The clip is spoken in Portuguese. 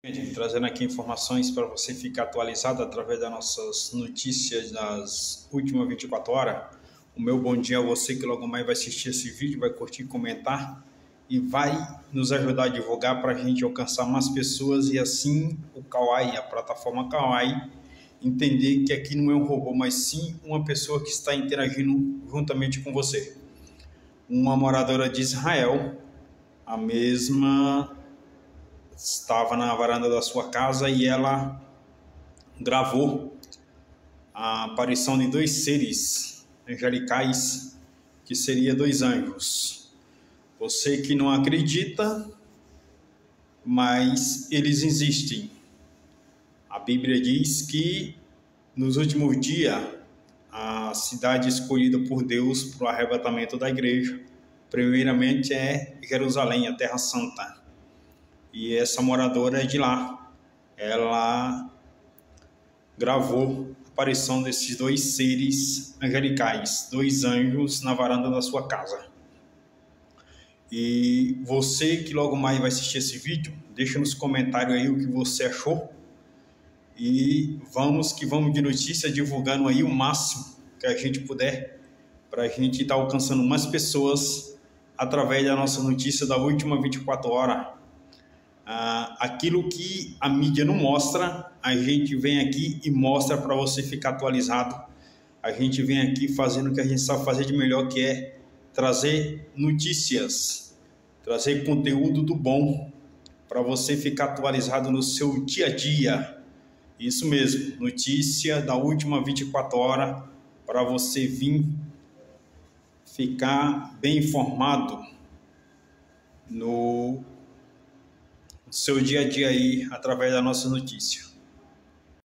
Gente, trazendo aqui informações para você ficar atualizado através das nossas notícias das últimas 24 horas. O meu bom dia a você que logo mais vai assistir esse vídeo, vai curtir, comentar e vai nos ajudar a divulgar para a gente alcançar mais pessoas e assim o Kawaii, a plataforma Kawaii, entender que aqui não é um robô, mas sim uma pessoa que está interagindo juntamente com você. Uma moradora de Israel, a mesma estava na varanda da sua casa e ela gravou a aparição de dois seres angelicais, que seria dois anjos. Você que não acredita, mas eles existem. A Bíblia diz que nos últimos dias, a cidade escolhida por Deus para o arrebatamento da igreja, primeiramente é Jerusalém, a Terra Santa. E essa moradora é de lá. Ela gravou a aparição desses dois seres angelicais, dois anjos na varanda da sua casa. E você que logo mais vai assistir esse vídeo, deixa nos comentários aí o que você achou. E vamos de notícia, divulgando aí o máximo que a gente puder, para a gente estar alcançando mais pessoas através da nossa notícia da última 24 horas. Aquilo que a mídia não mostra, a gente vem aqui e mostra para você ficar atualizado. A gente vem aqui fazendo o que a gente sabe fazer de melhor, que é trazer notícias, trazer conteúdo do bom para você ficar atualizado no seu dia a dia. Isso mesmo, notícia da última 24 horas para você vir ficar bem informado no seu dia a dia aí, através da nossa notícia.